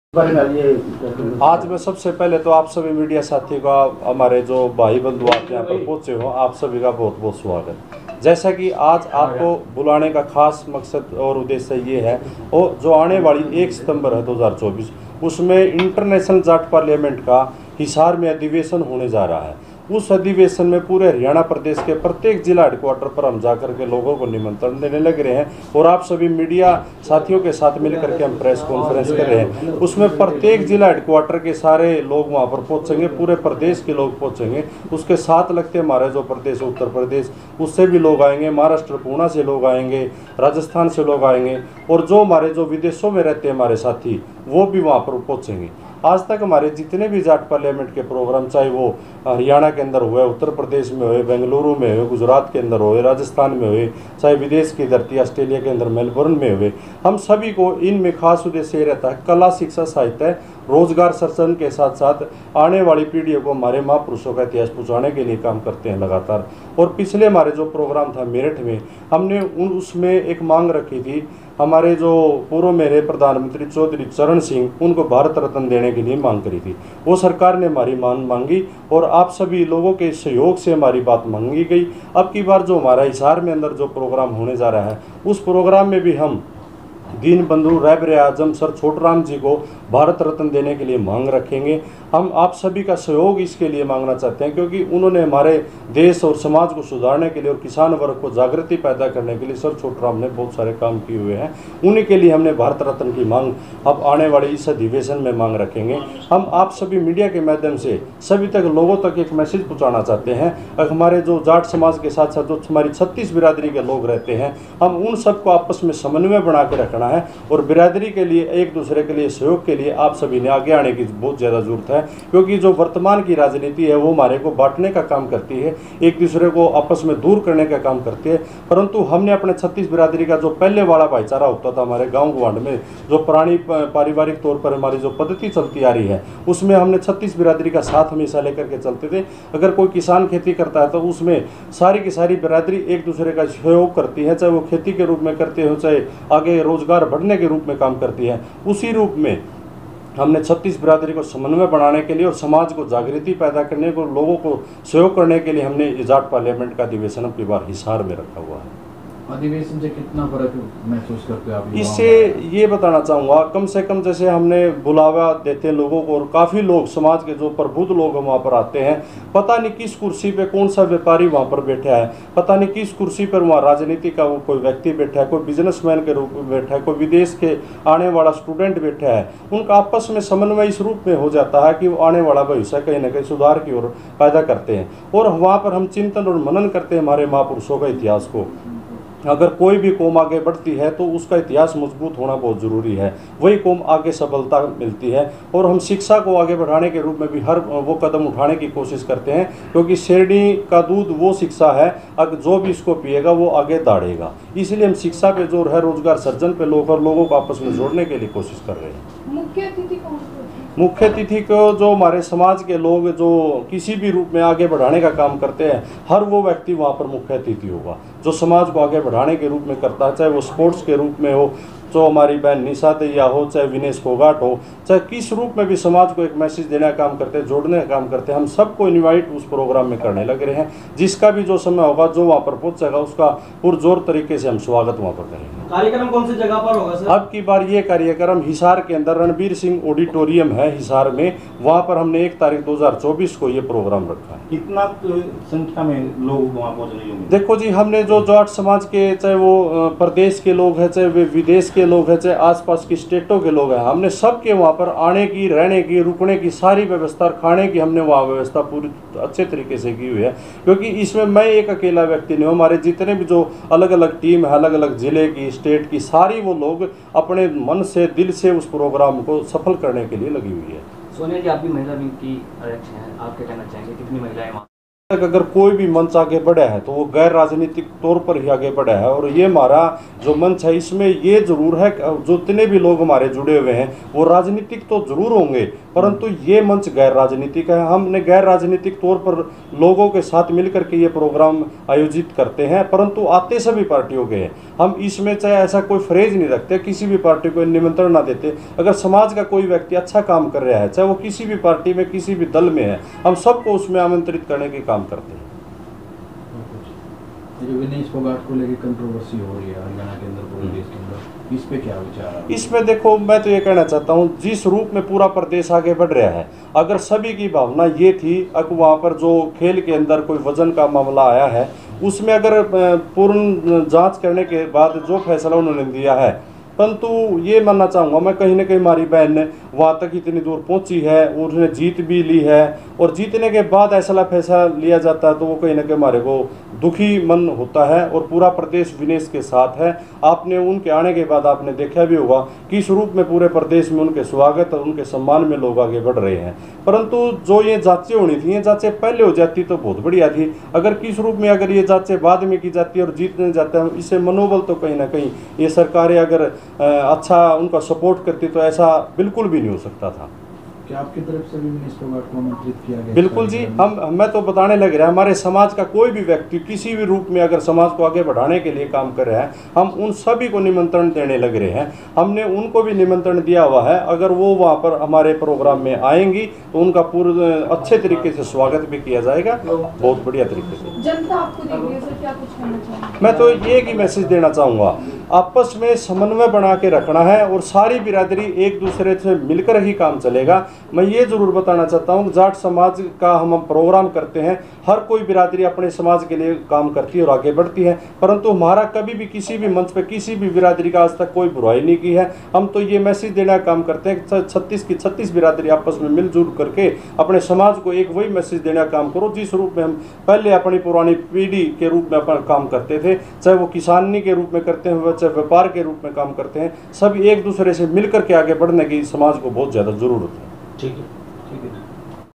आज मैं सबसे पहले तो आप सभी मीडिया साथी का, हमारे जो भाई बंधु आप यहाँ पर पहुँचे हो, आप सभी का बहुत बहुत स्वागत। जैसा कि आज आपको बुलाने का खास मकसद और उद्देश्य ये है, और जो आने वाली 1 सितंबर है 2024, उसमें इंटरनेशनल जाट पार्लियामेंट का हिसार में अधिवेशन होने जा रहा है। उस अधिवेशन में पूरे हरियाणा प्रदेश के प्रत्येक जिला हेडक्वार्टर पर हम जाकर के लोगों को निमंत्रण देने लग रहे हैं, और आप सभी मीडिया साथियों के साथ मिलकर के हम प्रेस कॉन्फ्रेंस कर रहे हैं। उसमें प्रत्येक जिला हेडक्वार्टर के सारे लोग वहां पर पहुंचेंगे, पूरे प्रदेश के लोग पहुंचेंगे। उसके साथ लगते हमारे जो प्रदेश उत्तर प्रदेश, उससे भी लोग आएंगे, महाराष्ट्र पूना से लोग आएंगे, राजस्थान से लोग आएंगे, और जो हमारे जो विदेशों में रहते हैं हमारे साथी, वो भी वहाँ पर पहुँचेंगे। आज तक हमारे जितने भी जाट पार्लियामेंट के प्रोग्राम, चाहे वो हरियाणा के अंदर हुए, उत्तर प्रदेश में हुए, बेंगलुरु में हुए, गुजरात के अंदर हुए, राजस्थान में हुए, चाहे विदेश की धरती ऑस्ट्रेलिया के अंदर मेलबोर्न में हुए, हम सभी को इनमें खास उद्देश्य ये रहता है, कला, शिक्षा, साहित्य, रोजगार सृजन के साथ साथ आने वाली पीढ़ियों को हमारे महापुरुषों का इतिहास पहुँचाने के लिए काम करते हैं लगातार। और पिछले हमारे जो प्रोग्राम था मेरठ में, हमने उसमें एक मांग रखी थी, हमारे जो पूर्व मेरे प्रधानमंत्री चौधरी चरण सिंह, उनको भारत रत्न देने के लिए मांग करी थी। वो सरकार ने हमारी मांग मांगी और आप सभी लोगों के सहयोग से हमारी बात मांगी गई। अब की बार जो हमारा हिसार में अंदर जो प्रोग्राम होने जा रहा है, उस प्रोग्राम में भी हम दीनबंधु रहबर आजम सर छोटूराम जी को भारत रत्न देने के लिए मांग रखेंगे। हम आप सभी का सहयोग इसके लिए मांगना चाहते हैं, क्योंकि उन्होंने हमारे देश और समाज को सुधारने के लिए और किसान वर्ग को जागृति पैदा करने के लिए सर छोटूराम ने बहुत सारे काम किए हुए हैं। उन्हीं के लिए हमने भारत रत्न की मांग अब आने वाले इस अधिवेशन में मांग रखेंगे। हम आप सभी मीडिया के माध्यम से सभी तक लोगों तक एक मैसेज पहुँचाना चाहते हैं। हमारे जो जाट समाज के साथ साथ जो हमारी 36 बिरादरी के लोग रहते हैं, हम उन सबको आपस में समन्वय बना के रखना है, और बिरादरी के लिए, एक दूसरे के लिए सहयोग के लिए आप सभी ने आगे आने की बहुत ज़्यादा जरूरत है। क्योंकि जो वर्तमान की राजनीति है वो हमारे को बांटने का काम करती है, एक दूसरे को आपस में दूर करने का काम करती है। परंतु हमने अपने 36 बिरादरी का जो पहले वाला भाईचारा होता था हमारे गाँव गवांड में, जो पुरानी पारिवारिक तौर पर हमारी जो पद्धति चलती आ रही है, उसमें हमने 36 बिरादरी का साथ हमेशा लेकर के चलते थे। अगर कोई किसान खेती करता है तो उसमें सारी की सारी बिरादरी एक दूसरे का सहयोग करती है, चाहे वो खेती के रूप में करते हो, चाहे आगे रोजगार बढ़ने के रूप में काम करती है। उसी रूप में हमने 36 बिरादरी को समन्वय बनाने के लिए और समाज को जागृति पैदा करने को, लोगों को सहयोग करने के लिए हमने जाट पार्लियामेंट का अधिवेशन अब की बार हिसार में रखा हुआ है। अधिवेशन से कितना फर्क महसूस करते हो आप? इससे ये बताना चाहूँगा, कम से कम जैसे हमने बुलावा देते हैं लोगों को, और काफ़ी लोग समाज के जो प्रबुद्ध लोग वहाँ पर आते हैं। पता नहीं किस कुर्सी पे कौन सा व्यापारी वहाँ पर बैठा है, पता नहीं किस कुर्सी पर वहाँ राजनीति का वो कोई व्यक्ति बैठा है, कोई बिजनेसमैन के रूप में बैठा है, कोई विदेश के आने वाला स्टूडेंट बैठा है। उनका आपस में समन्वय इस रूप में हो जाता है कि वो आने वाला भविष्य कहीं ना कहीं सुधार की ओर पैदा करते हैं। और वहाँ पर हम चिंतन और मनन करते हैं हमारे महापुरुषों का इतिहास को। अगर कोई भी कौम आगे बढ़ती है तो उसका इतिहास मजबूत होना बहुत ज़रूरी है, वही कौम आगे सफलता मिलती है। और हम शिक्षा को आगे बढ़ाने के रूप में भी हर वो कदम उठाने की कोशिश करते हैं, क्योंकि शेरनी का दूध वो शिक्षा है, अगर जो भी इसको पिएगा वो आगे दाढ़ेगा। इसलिए हम शिक्षा पे जोर है, रोजगार सृजन पे लोगों को आपस में जोड़ने के लिए कोशिश कर रहे हैं। मुख्य अतिथि कौन? मुख्य अतिथि को जो हमारे समाज के लोग जो किसी भी रूप में आगे बढ़ाने का काम करते हैं, हर वो व्यक्ति वहाँ पर मुख्य अतिथि होगा जो समाज को आगे बढ़ाने के रूप में करता है, चाहे वो स्पोर्ट्स के रूप में हो, जो हमारी बहन निशा दैया हो, चाहे विनेश फोगाट हो, चाहे किस रूप में भी समाज को एक मैसेज देने का काम करते हैं, जोड़ने का काम करते हैं। हम सबको इनवाइट उस प्रोग्राम में करने लग रहे हैं। जिसका भी जो समय होगा, जो वहाँ पर पहुँचेगा, उसका पुरजोर तरीके से हम स्वागत वहाँ पर करेंगे। कार्यक्रम कौन सी जगह पर होगा सर? अब की बार ये कार्यक्रम हिसार के अंदर रणबीर सिंह ऑडिटोरियम है हिसार में, वहाँ पर हमने 1 तारीख 2024 को ये प्रोग्राम रखा है। कितना संख्या में लोग वहाँ पहुँच रहे होंगे? देखो जी, हमने जो जाट समाज के, चाहे वो प्रदेश के लोग हैं, चाहे वे विदेश के लोग हैं, चाहे आसपास की स्टेटों के लोग हैं, हमने सबके वहाँ पर आने की, रहने की, रुकने की सारी व्यवस्था, खाने की हमने वहाँ व्यवस्था पूरी अच्छे तरीके से की हुई है। क्योंकि इसमें मैं एक अकेला व्यक्ति नहीं हूँ, हमारे जितने भी जो अलग अलग टीम है, अलग अलग जिले की, स्टेट की, सारी वो लोग अपने मन से, दिल से उस प्रोग्राम को सफल करने के लिए लगी हुई है। सोनिया जी, आप भी महिला विंग की अध्यक्ष हैं, आप क्या कहना चाहेंगे? कितनी महिलाएं वहाँ अगर कोई भी मंच आगे बढ़ा है तो वो गैर राजनीतिक तौर पर ही आगे बढ़ा है। और ये हमारा जो मंच है इसमें ये जरूर है कि जो जितने भी लोग हमारे जुड़े हुए हैं वो राजनीतिक तो जरूर होंगे, परंतु ये मंच गैर राजनीतिक है। हमने गैर राजनीतिक तौर पर लोगों के साथ मिलकर के ये प्रोग्राम आयोजित करते हैं, परंतु आते सभी पार्टियों के हैं। हम इसमें चाहे ऐसा कोई फ्रेज नहीं रखते, किसी भी पार्टी को निमंत्रण ना देते। अगर समाज का कोई व्यक्ति अच्छा काम कर रहा है, चाहे वो किसी भी पार्टी में किसी भी दल में है, हम सबको उसमें आमंत्रित करने के काम करते हैं। ये जो विनेश फोगाट को लेकर कंट्रोवर्सी हो रही है हरियाणा के अंदर, पूरे देश के अंदर, इस पे क्या विचार है? इसमें देखो, मैं तो ये कहना चाहता हूँ, जिस रूप में पूरा प्रदेश आगे बढ़ रहा है, अगर सभी की भावना ये थी, अगर वहाँ पर जो खेल के अंदर कोई वजन का मामला आया है उसमें अगर पूर्ण जांच करने के बाद जो फैसला उन्होंने दिया है, परंतु ये मानना चाहूँगा मैं, कहीं ना कहीं हमारी बहन ने वहाँ तक इतनी दूर पहुँची है, उसने जीत भी ली है, और जीतने के बाद ऐसा फैसला लिया जाता है तो वो कहीं ना कहीं हमारे को दुखी मन होता है। और पूरा प्रदेश विनेश के साथ है। आपने उनके आने के बाद आपने देखा भी होगा किस रूप में पूरे प्रदेश में उनके स्वागत और उनके सम्मान में लोग आगे बढ़ रहे हैं। परंतु जो ये जांचें होनी थी, ये जांचें पहले हो जाती तो बहुत बढ़िया थी। अगर किस रूप में अगर ये जांचें बाद में की जाती और जीतने जाता है, इससे मनोबल तो कहीं ना कहीं ये सरकारें अगर अच्छा उनका सपोर्ट करती तो ऐसा बिल्कुल भी नहीं हो सकता था। क्या आपकी तरफ से भी विनेश फोगाट को आमंत्रित किया गया? बिल्कुल जी, मैं तो बताने लग रहा है, हमारे समाज का कोई भी व्यक्ति किसी भी रूप में अगर समाज को आगे बढ़ाने के लिए काम कर रहा है, हम उन सभी को निमंत्रण देने लग रहे हैं। हमने उनको भी निमंत्रण दिया हुआ है, अगर वो वहाँ पर हमारे प्रोग्राम में आएंगी तो उनका पूरे अच्छे तरीके से स्वागत भी किया जाएगा, बहुत बढ़िया तरीके से। जनता आपको देख रही है सर, क्या कुछ कहना चाहेंगे? मैं तो ये ही मैसेज देना चाहूँगा, आपस में समन्वय बना के रखना है और सारी बिरादरी एक दूसरे से मिलकर ही काम चलेगा। मैं ये जरूर बताना चाहता हूँ, जाट समाज का हम प्रोग्राम करते हैं, हर कोई बिरादरी अपने समाज के लिए काम करती है और आगे बढ़ती है, परंतु हमारा कभी भी किसी भी मंच पर किसी भी बिरादरी का आज तक कोई बुराई नहीं की है। हम तो ये मैसेज देना काम करते हैं कि 36 की 36 बिरादरी आपस में मिलजुल करके अपने समाज को एक वही मैसेज देने का काम करो जिस रूप में हम पहले अपनी पुरानी पीढ़ी के रूप में अपना काम करते थे, चाहे वो किसानी के रूप में करते हैं, चाहे व्यापार के रूप में काम करते हैं। सब एक दूसरे से मिलकर के आगे बढ़ने की समाज को बहुत ज़्यादा ज़रूरत है। ठीक है।